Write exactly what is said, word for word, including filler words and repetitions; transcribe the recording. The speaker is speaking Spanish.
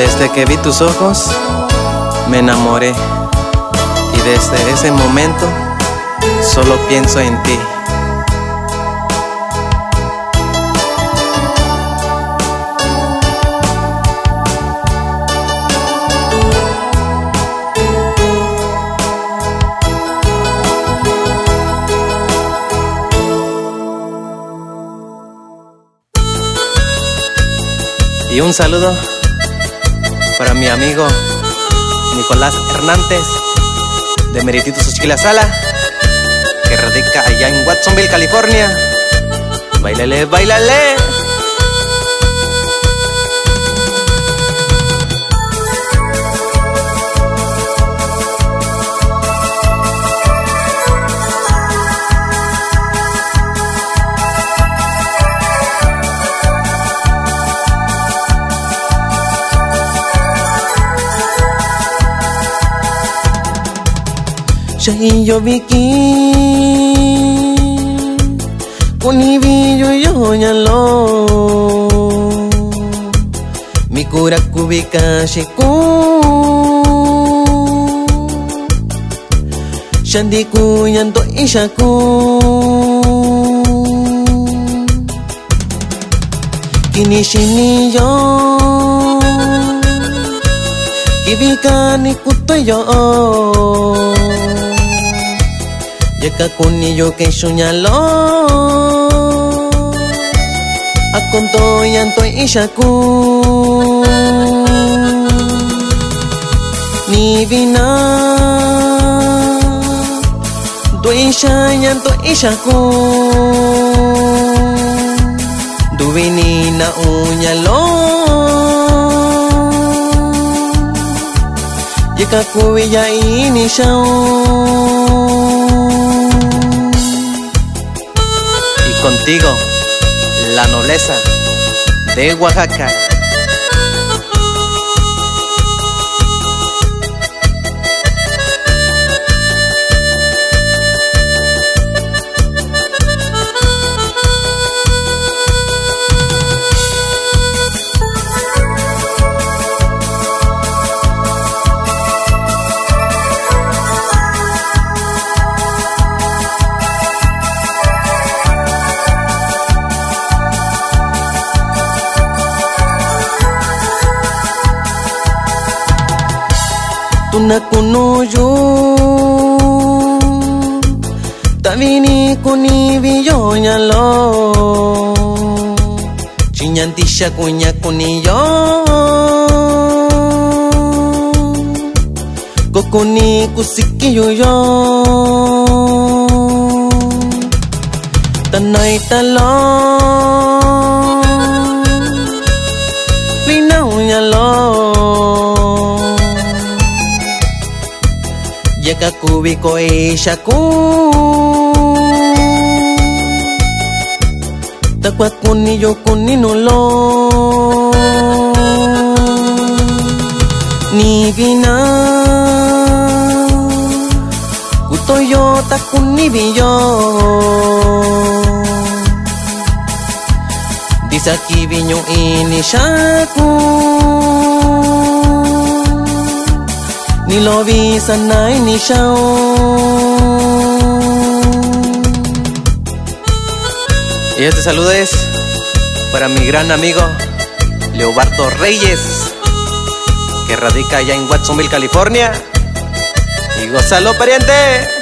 Desde que vi tus ojos, me enamoré. Y desde ese momento, solo pienso en ti. Y un saludo para mi amigo Nicolás Hernández de Merititos Uchquila Sala, que radica allá en Watsonville, California. Bailale, bailale. Yo Vicky Kunibillo yo nyalo Mikura kubika shiku Shandiku yanto ishaku Kini shini yo Kibika ni kuto yo Yaka kuni yo que soñalo Akonto yanto ishaku Ni vina Do isha yanto ishaku Du vini na unyalo Yaka kuya ini shao Contigo, la nobleza de Oaxaca. Tuna kuno yo Tavini kuni billo nyalo Chinyantisha kunya kuni yo Kokuni kusiki yo yo Tanay talo Linaw nyalo Yaka kubiko ishaku Takwa kuni yo kuni nulo Ni vina Kuto yo takuni biyo Disaki binyo inishaku Ni lo vi sanay ni shao Y este saludo es para mi gran amigo Leobardo Reyes, que radica allá en Watsonville, California. Y gózalo, pariente.